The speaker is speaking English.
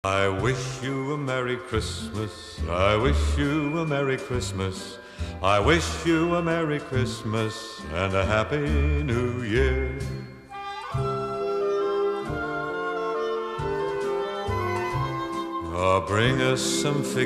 I wish you a Merry Christmas. I wish you a Merry Christmas. I wish you a Merry Christmas and a Happy New Year. Bring us some